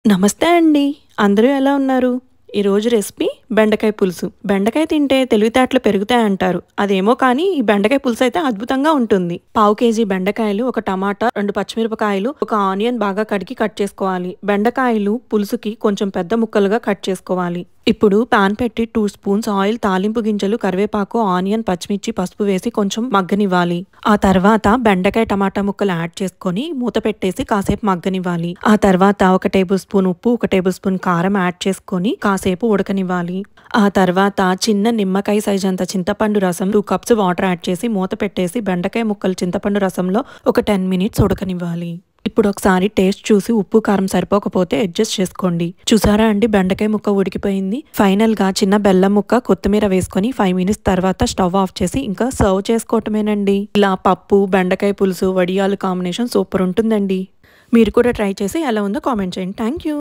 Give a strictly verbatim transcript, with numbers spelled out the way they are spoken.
నమస్తే అండి. అందరూ ఎలా ఉన్నారు? ఈరోజు రెసిపీ బెండకాయ పులుసు. బెండకాయ తింటే తెలివితేటలు పెరుగుతాయంటారు. అదేమో కానీ ఈ బెండకాయ పులుసు అయితే అద్భుతంగా ఉంటుంది. పావు కేజీ బెండకాయలు, ఒక టమాటా, రెండు పచ్చిమిరపకాయలు, ఒక ఆనియన్ బాగా కడిగి కట్ చేసుకోవాలి. బెండకాయలు పులుసుకి కొంచెం పెద్ద ముక్కలుగా కట్ చేసుకోవాలి. ఇప్పుడు పాన్ పెట్టి టూ స్పూన్స్ ఆయిల్, తాలింపు గింజలు, కరివేపాకు, ఆనియన్, పచ్చిమిర్చి, పసుపు వేసి కొంచెం మగ్గనివ్వాలి. ఆ తర్వాత బెండకాయ టమాటా ముక్కలు యాడ్ చేసుకొని మూత పెట్టేసి కాసేపు మగ్గనివ్వాలి. ఆ తర్వాత ఒక టేబుల్ స్పూన్ ఉప్పు, ఒక టేబుల్ స్పూన్ కారం యాడ్ చేసుకొని కాసేపు ఉడకనివ్వాలి. ఆ తర్వాత చిన్న నిమ్మకాయ సైజ్ అంత చింతపండు రసం, టూ కప్స్ వాటర్ యాడ్ చేసి మూత పెట్టేసి బెండకాయ ముక్కలు చింతపండు రసంలో ఒక టెన్ మినిట్స్ ఉడకనివ్వాలి. ఇప్పుడు ఒకసారి టేస్ట్ చూసి ఉప్పు కారం సరిపోకపోతే అడ్జస్ట్ చేసుకోండి. చూసారా అండి, బెండకాయ ముక్క ఉడికిపోయింది. ఫైనల్ గా చిన్న బెల్లం ముక్క, కొత్తిమీర వేసుకొని ఫైవ్ మినిట్స్ తర్వాత స్టవ్ ఆఫ్ చేసి ఇంకా సర్వ్ చేసుకోవటమేనండి. ఇలా పప్పు, బెండకాయ పులుసు, వడియాలు కాంబినేషన్ సూపర్ ఉంటుందండి. మీరు కూడా ట్రై చేసి ఎలా ఉందో కామెంట్ చేయండి. Thank you.